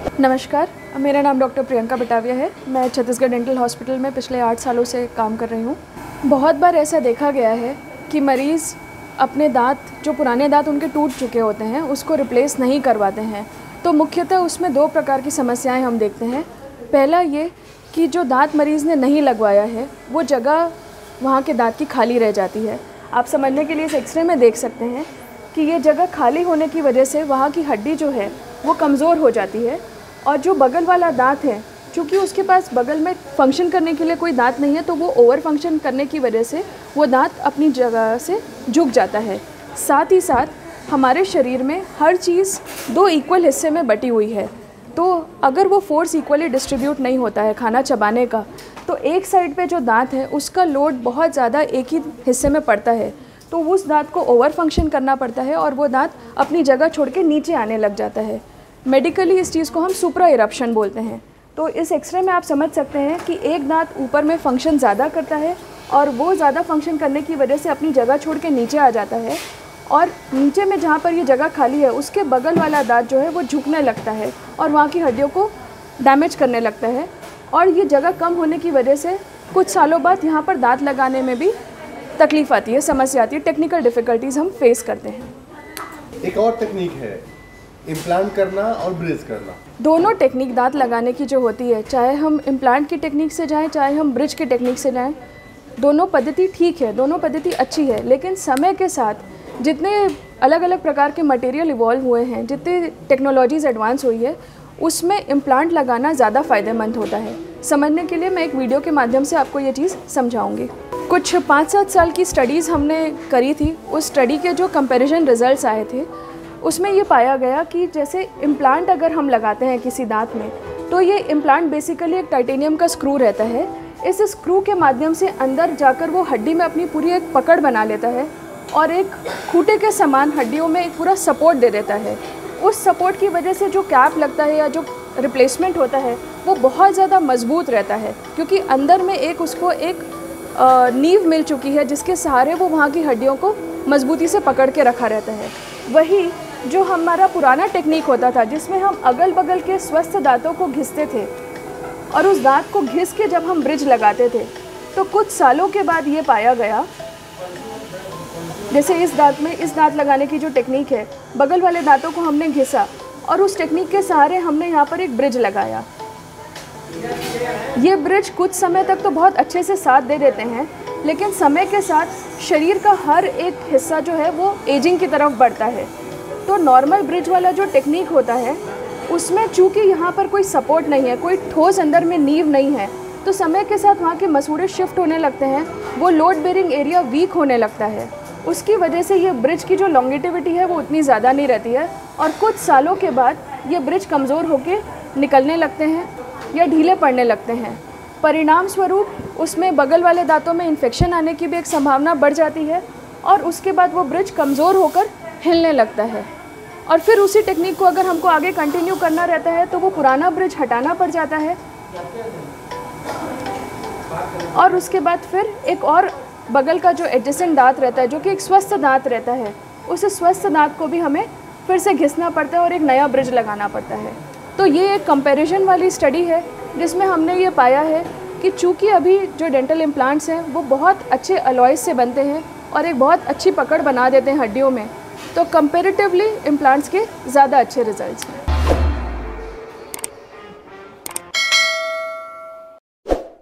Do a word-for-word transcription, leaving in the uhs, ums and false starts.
नमस्कार, मेरा नाम डॉक्टर प्रियंका बटाविया है। मैं छत्तीसगढ़ डेंटल हॉस्पिटल में पिछले आठ सालों से काम कर रही हूँ। बहुत बार ऐसा देखा गया है कि मरीज़ अपने दांत, जो पुराने दांत उनके टूट चुके होते हैं, उसको रिप्लेस नहीं करवाते हैं। तो मुख्यतः उसमें दो प्रकार की समस्याएं हम देखते हैं। पहला ये कि जो दांत मरीज़ ने नहीं लगवाया है, वो जगह वहाँ के दांत की खाली रह जाती है। आप समझने के लिए इस एक्सरे में देख सकते हैं कि ये जगह खाली होने की वजह से वहाँ की हड्डी जो है वो कमज़ोर हो जाती है, और जो बगल वाला दांत है, चूँकि उसके पास बगल में फंक्शन करने के लिए कोई दांत नहीं है, तो वो ओवर फंक्शन करने की वजह से वो दांत अपनी जगह से झुक जाता है। साथ ही साथ हमारे शरीर में हर चीज़ दो इक्वल हिस्से में बटी हुई है, तो अगर वो फोर्स इक्वली डिस्ट्रीब्यूट नहीं होता है खाना चबाने का, तो एक साइड पे जो दांत है उसका लोड बहुत ज़्यादा एक ही हिस्से में पड़ता है, तो उस दांत को ओवर फंक्शन करना पड़ता है और वो दांत अपनी जगह छोड़ के नीचे आने लग जाता है। मेडिकली इस चीज़ को हम सुप्रा इरप्शन बोलते हैं। तो इस एक्सरे में आप समझ सकते हैं कि एक दांत ऊपर में फंक्शन ज़्यादा करता है और वो ज़्यादा फंक्शन करने की वजह से अपनी जगह छोड़ के नीचे आ जाता है, और नीचे में जहाँ पर ये जगह खाली है उसके बगल वाला दांत जो है वो झुकने लगता है और वहाँ की हड्डियों को डैमेज करने लगता है, और ये जगह कम होने की वजह से कुछ सालों बाद यहाँ पर दांत लगाने में भी तकलीफ़ आती है, समस्या आती है, टेक्निकल डिफ़िकल्टीज़ हम फेस करते हैं। एक और टेक्निक है इम्प्लांट करना और ब्रिज करना। दोनों टेक्निक दांत लगाने की जो होती है, चाहे हम इम्प्लांट की टेक्निक से जाएं, चाहे हम ब्रिज की टेक्निक से जाएं, दोनों पद्धति ठीक है, दोनों पद्धति अच्छी है। लेकिन समय के साथ जितने अलग अलग प्रकार के मटेरियल इवॉल्व हुए हैं, जितनी टेक्नोलॉजीज़ एडवांस हुई है, उसमें इम्प्लांट लगाना ज़्यादा फ़ायदेमंद होता है। समझने के लिए मैं एक वीडियो के माध्यम से आपको ये चीज़ समझाऊंगी। कुछ पाँच सात साल की स्टडीज़ हमने करी थी। उस स्टडी के जो कंपैरिजन रिजल्ट्स आए थे, उसमें ये पाया गया कि जैसे इम्प्लांट अगर हम लगाते हैं किसी दांत में, तो ये इम्प्लांट बेसिकली एक टाइटेनियम का स्क्रू रहता है। इस स्क्रू के माध्यम से अंदर जाकर वो हड्डी में अपनी पूरी एक पकड़ बना लेता है और एक खूंटे के समान हड्डियों में एक पूरा सपोर्ट दे देता है। उस सपोर्ट की वजह से जो कैप लगता है या जो रिप्लेसमेंट होता है वो बहुत ज़्यादा मजबूत रहता है, क्योंकि अंदर में एक उसको एक नींव मिल चुकी है जिसके सहारे वो वहाँ की हड्डियों को मजबूती से पकड़ के रखा रहता है। वही जो हमारा पुराना टेक्निक होता था, जिसमें हम अगल बगल के स्वस्थ दांतों को घिसते थे और उस दांत को घिस के जब हम ब्रिज लगाते थे, तो कुछ सालों के बाद ये पाया गया, जैसे इस दांत में इस दांत लगाने की जो टेक्निक है, बगल वाले दांतों को हमने घिसा और उस टेक्निक के सहारे हमने यहाँ पर एक ब्रिज लगाया। ये ब्रिज कुछ समय तक तो बहुत अच्छे से साथ दे देते हैं, लेकिन समय के साथ शरीर का हर एक हिस्सा जो है वो एजिंग की तरफ बढ़ता है। तो नॉर्मल ब्रिज वाला जो टेक्निक होता है, उसमें चूँकि यहाँ पर कोई सपोर्ट नहीं है, कोई ठोस अंदर में नींव नहीं है, तो समय के साथ वहाँ के मसूड़े शिफ्ट होने लगते हैं, वो लोड बेरिंग एरिया वीक होने लगता है। उसकी वजह से ये ब्रिज की जो लॉन्गेटिविटी है वो उतनी ज़्यादा नहीं रहती है, और कुछ सालों के बाद ये ब्रिज कमज़ोर होकर निकलने लगते हैं या ढीले पड़ने लगते हैं। परिणाम स्वरूप उसमें बगल वाले दांतों में इन्फेक्शन आने की भी एक संभावना बढ़ जाती है, और उसके बाद वो ब्रिज कमज़ोर होकर हिलने लगता है। और फिर उसी टेक्निक को अगर हमको आगे कंटिन्यू करना रहता है तो वो पुराना ब्रिज हटाना पड़ जाता है, और उसके बाद फिर एक और बगल का जो एडजेसेंट दांत रहता है, जो कि एक स्वस्थ दांत रहता है, उस स्वस्थ दांत को भी हमें फिर से घिसना पड़ता है और एक नया ब्रिज लगाना पड़ता है। तो ये एक कंपैरिजन वाली स्टडी है जिसमें हमने ये पाया है कि चूँकि अभी जो डेंटल इम्प्लांट्स हैं वो बहुत अच्छे अलॉयज से बनते हैं और एक बहुत अच्छी पकड़ बना देते हैं हड्डियों में, तो कंपैरेटिवली इम्प्लांट्स के ज़्यादा अच्छे रिजल्ट्स हैं।